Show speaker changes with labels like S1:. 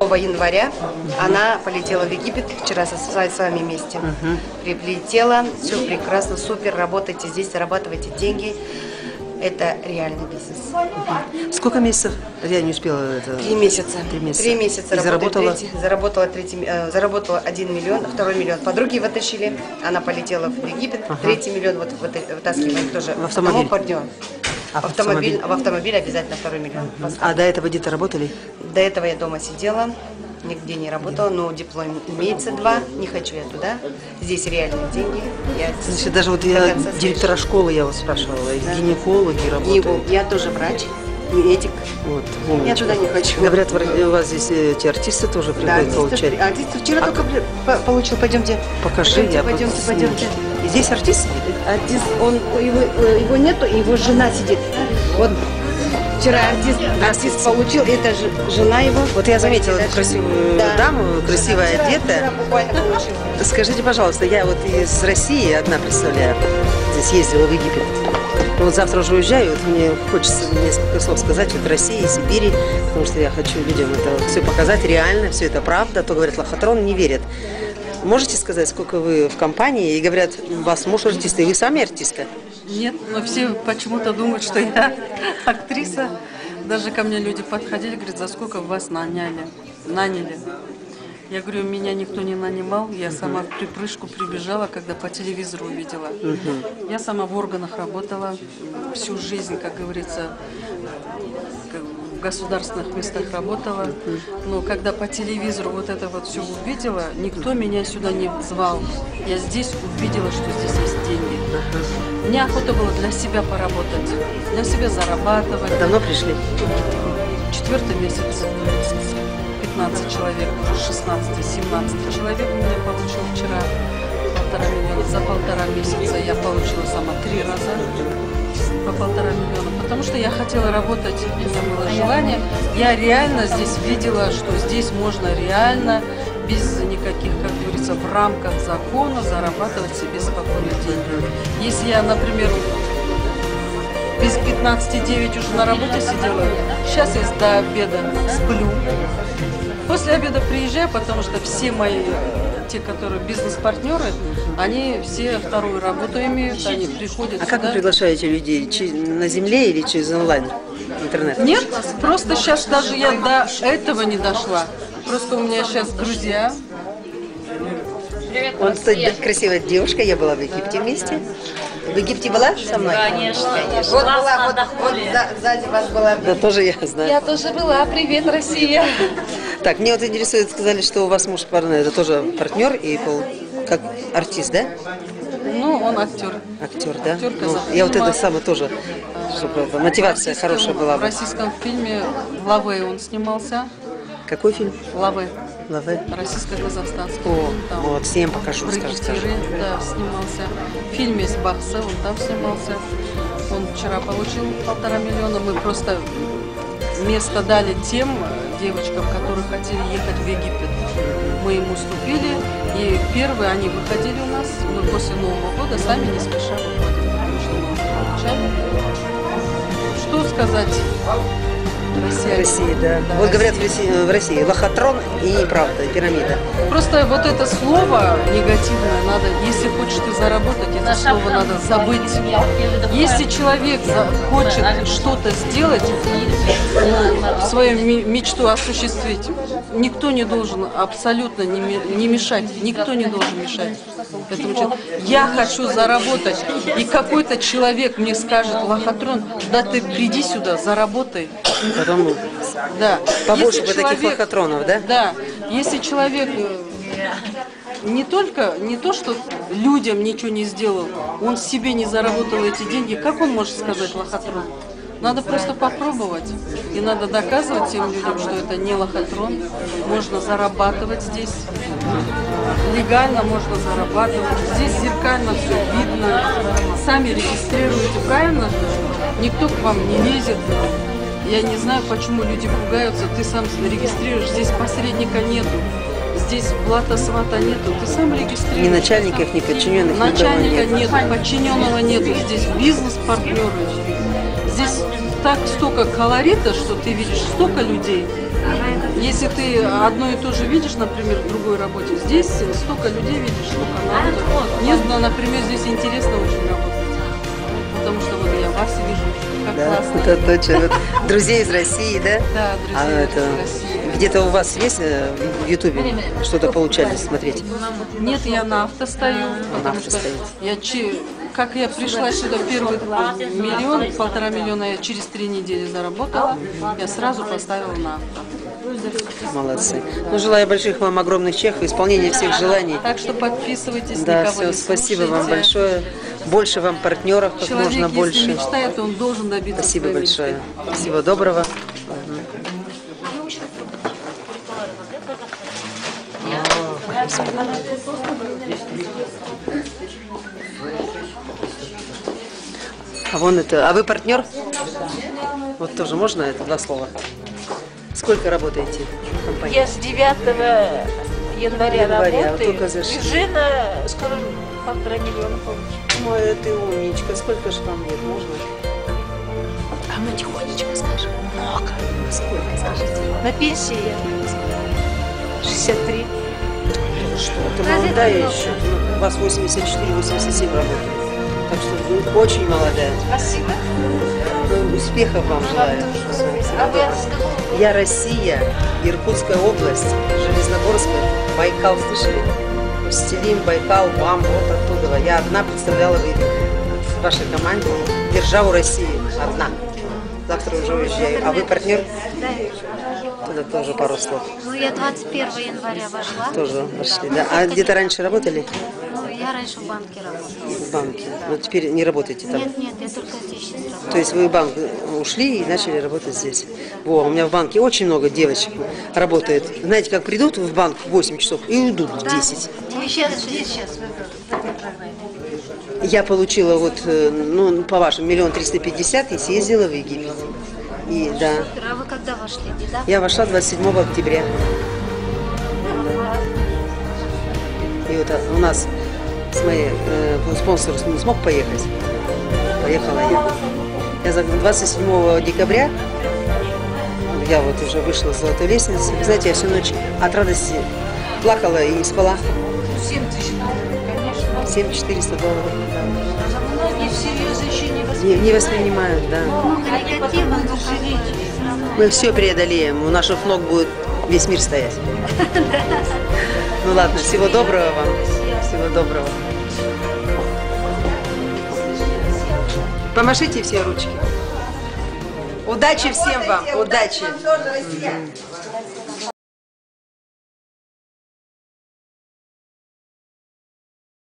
S1: января она полетела в Египет, вчера с вами вместе. Прилетела, все прекрасно, супер, работайте здесь, зарабатывайте деньги. Это реальный бизнес.
S2: Сколько месяцев? Я не успела это.
S1: 3 месяца.
S2: 3 месяца.
S1: 3 месяца
S2: и заработала?
S1: Заработала 1 миллион, 2 миллион. Подруги вытащили. Она полетела в Египет. 3 миллион вытаскивали тоже.
S2: В автомобиль?
S1: В автомобиль обязательно 2 миллион.
S2: А до этого где-то работали?
S1: До этого я дома сидела. Нигде не работала, но диплом имеется 2, не хочу я туда. Здесь реальные деньги.
S2: Значит, даже вот я директора школы я вас спрашивала, гинекологи работают.
S1: Я тоже врач, медик.
S2: Вот,
S1: я туда не хочу.
S2: Говорят, у вас здесь эти артисты тоже приходят получать.
S1: Артисты вчера только получил, пойдемте.
S2: Покажи,
S1: Пойдемте.
S2: И здесь артист сидит?
S1: Артист, его нету, его жена сидит. Вот. Вчера артист получил, это жена его.
S2: Вот я заметила эту красивую даму, красиво одетая. Скажите, пожалуйста, я вот из России одна представляю, здесь ездила в Египет. Вот завтра уже уезжаю, вот мне хочется несколько слов сказать вот России, Сибири, потому что я хочу людям это все показать реально, все это правда. То говорят, лохотрон, не верят. Можете сказать, сколько вы в компании? И говорят, у вас муж артист, и вы сами артистка?
S3: Нет, но все почему-то думают, что я актриса. Даже ко мне люди подходили, говорят, за сколько вас наняли. Я говорю, меня никто не нанимал, я сама в припрыжку прибежала, когда по телевизору увидела. Я сама в органах работала всю жизнь, как говорится, в государственных местах работала. Но когда по телевизору вот это вот все увидела, никто меня сюда не звал. Я здесь увидела, что здесь есть деньги. Мне охота было для себя поработать, для себя зарабатывать.
S2: Давно пришли?
S3: 4-й месяц. 15 человек, уже 16-17 человек у меня получил вчера 1,5 миллиона. За 1,5 месяца я получила сама 3 раза по 1,5 миллиона, потому что я хотела работать, у меня было желание. Я реально здесь видела, что здесь можно реально, без никаких, как говорится, в рамках закона зарабатывать себе спокойно деньги. Если я, например, без 15-9 уже на работе сидела, сейчас я до обеда сплю. После обеда приезжаю, потому что все мои, те, которые бизнес-партнеры, они все вторую работу имеют, они приходят
S2: сюда. Как вы приглашаете людей? На земле или через онлайн, интернет?
S3: Нет, просто сейчас даже я до этого не дошла. Просто у меня сейчас друзья.
S2: Он, кстати, красивая девушка, я была в Египте вместе. В Египте была со мной?
S4: Конечно.
S1: Вот была, вот сзади вас была.
S2: Да, тоже я знаю.
S4: Я тоже была. Привет, Россия.
S2: Так, мне вот интересует, сказали, что у вас муж парный, это тоже партнер и как артист, да?
S3: Ну, он актер.
S2: Актер, да?
S3: Актер,
S2: Ну, я вот это самое тоже, чтобы мотивация хорошая была.
S3: В российском фильме «Лавэ» он снимался.
S2: Какой фильм?
S3: «Лавэ».
S2: Лавэ?
S3: Российско-казахстанский.
S2: О, вот всем покажу,
S3: в
S2: скажу.
S3: Да, снимался. В фильме есть Бахса, он там снимался. Он вчера получил 1,5 миллиона. Мы просто место дали тем девочкам, которые хотели ехать в Египет. Мы им уступили, и первые они выходили у нас. Мы после Нового года сами не спеша выходим, потому что мы получали. Что сказать?
S2: Россия, да. Вот говорят в России лохотрон и неправда, и пирамида.
S3: Просто вот это слово негативное надо, если хочешь ты заработать, это слово надо забыть. Если человек хочет что-то сделать, свою мечту осуществить, никто не должен абсолютно не мешать, никто не должен мешать этому человеку. Я хочу заработать, и какой-то человек мне скажет: лохотрон, да ты приди сюда, заработай.
S2: Потом
S3: Да.
S2: побольше бы таких лохотронов, да?
S3: Да. Если человек не то, что людям ничего не сделал, он себе не заработал эти деньги, как он может сказать лохотрон? Надо просто попробовать. И надо доказывать тем людям, что это не лохотрон. Можно зарабатывать здесь. Легально можно зарабатывать. Здесь зеркально все видно. Сами регистрируете, правильно? Никто к вам не лезет. Я не знаю, почему люди пугаются. Ты сам регистрируешь. Здесь посредника нету. Здесь блата-свата нету. Ты сам регистрируешь.
S2: Ни начальников, ни подчиненных.
S3: Начальника нету, подчиненного нету. Здесь бизнес-партнеры. Здесь так столько колорита, что ты видишь столько людей. Если ты одно и то же видишь, например, в другой работе, здесь столько людей видишь, столько народу. Мне, например, здесь интересно очень работать. Потому что вот я вас вижу, как
S2: Да,
S3: классно.
S2: это точно. Вот друзей из России, да?
S3: Да, друзья из России.
S2: Где-то у вас есть в Ютубе что-то получали смотреть?
S3: Нет, я на авто стою, потому
S2: авто
S3: что
S2: стоите.
S3: как я пришла сюда, первый 1,5 миллиона я через 3 недели заработала, я сразу поставила на авто.
S2: Молодцы. Ну, желаю больших вам огромных чеков, исполнения всех желаний.
S3: Так что подписывайтесь,
S2: Да,
S3: никого
S2: все,
S3: не
S2: спасибо вам
S3: слушайте.
S2: большое. Больше вам партнеров, как
S3: Человек,
S2: можно
S3: если
S2: больше.
S3: мечтает, он должен добиться
S2: Спасибо
S3: своей
S2: большое.
S3: мечты.
S2: Всего доброго. А вон это. А вы партнер? Вот тоже можно это 2 слова? Сколько работаете в компании?
S5: Я с 9 января работаю.
S2: только зашли.
S5: И жена скоро 1,5 миллиона получит.
S2: Ой, ты умничка. Сколько же вам лет? Можно?
S5: А мы тихонечко скажем. Много.
S2: Сколько, скажите?
S5: На пенсии я 63.
S2: Что, ты молодая еще. Ну, у вас 84-87 работает. Так что вы очень молодая.
S5: Спасибо.
S2: Ну, успехов вам желаю.
S5: А вы с какого?
S2: Я Россия, Иркутская область, Железногорская, Байкал, слышали? Устилим, Байкал, БАМ, вот оттуда. Я одна представляла в вашей команде державу России. Одна. Завтра уже уезжаю. А вы партнер?
S6: Да.
S2: Туда тоже пару слов.
S6: Ну, я 21 января вошла.
S2: Тоже вошли, да? А где-то раньше работали?
S6: Ну, я раньше в банке работала.
S2: В банке. Но теперь не работаете там?
S6: Нет, я только здесь сейчас работаю.
S2: То есть вы в банк ушли и начали работать здесь. Во, у меня в банке очень много девочек работает. Знаете, как придут в банк в 8 часов и уйдут в 10.
S6: Ну, сейчас в этой программе.
S2: Я получила вот, ну, по вашим, 1 350 000 и съездила в Египет. И да,
S6: А вы когда вошли, да?
S2: я вошла 27 октября. И вот у нас с моей спонсор не смог поехать. Поехала я. Я за 27 декабря я вот уже вышла с золотой лестницы. Вы знаете, я всю ночь от радости плакала и не спала. 7400 долларов.
S5: Многие всерьез еще не
S2: Не воспринимают, да.
S6: Много негатива, но поверьте, всё равно.
S2: Мы все преодолеем. У наших ног будет весь мир стоять. Ну ладно, всего доброго вам. Всего доброго. Помашите все ручки. Удачи всем вам. Удачи.